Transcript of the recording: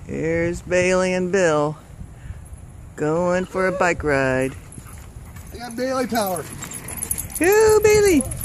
Here's Bailey and Bill going for a bike ride. I got Bailey power. Yoo, Bailey!